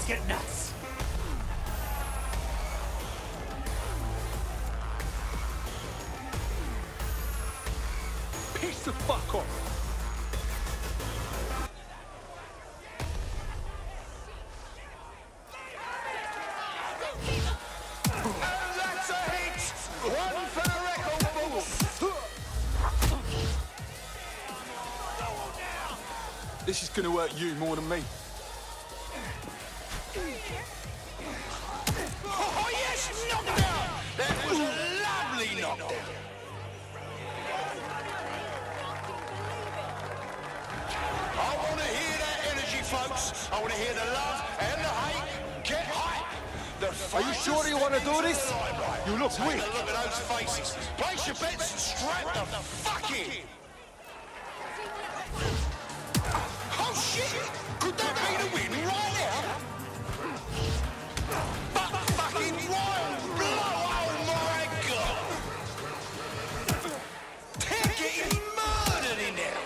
get nuts. Piss the fuck off. This is gonna hurt you more than me. Oh yes, knockdown! That was a lovely knockdown. I want to hear that energy, folks. I want to hear the love and the hate. Get hype. Are you sure you want to do this? You look Take weak. a look at those faces. Place your bets and strap the fuck in. Oh shit! Could that be the win right now? But fucking wild blow! Oh my god! They're getting murdered in there.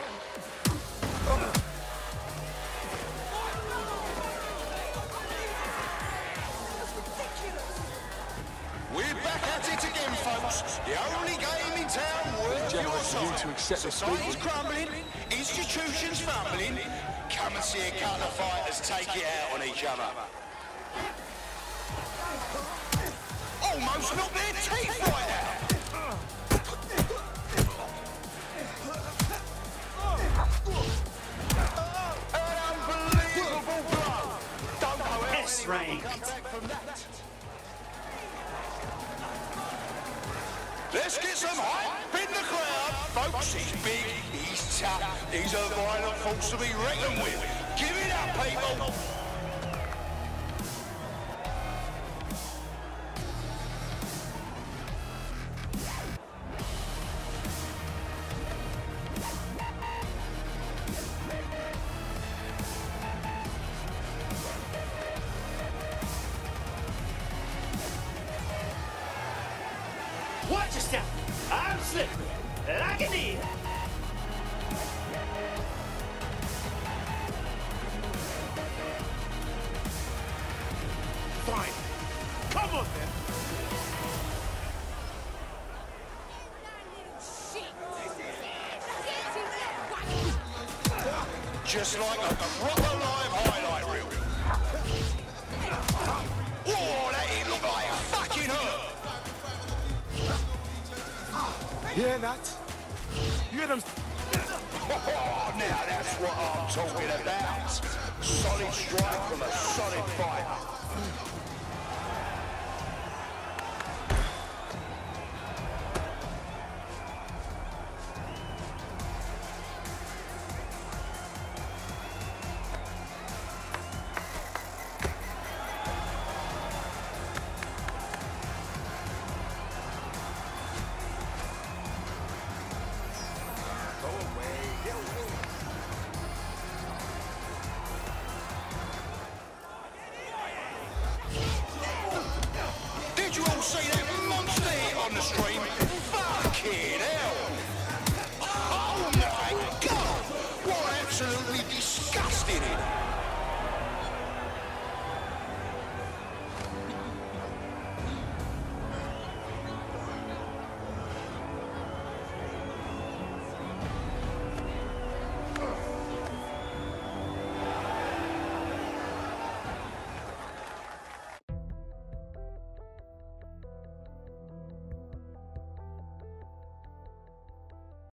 We're back at it again, folks. The only game in town worth your time. Society's crumbling, institutions fumbling. Come and see a couple of fighters take it out on each other. Almost knocked their teeth right out. An unbelievable blow. Don't know how anyone can come back from that. Let's get some hype in the crowd. Folks, he's big, he's tough, he's a violent force to be reckoned with. Give it up, people. Watch yourself. I'm slippery. Like an eel. Fine. Come on, then. Just like a proper live highlight reel. Whoa, that didn't look like a fucking hurt. Yeah, Nat. You hear them? Oh, now that's what I'm talking about. Solid strike from a solid fighter. Did you all see that monster hit on the stream? Fucking hell! Oh my god! What absolutely disgusting it!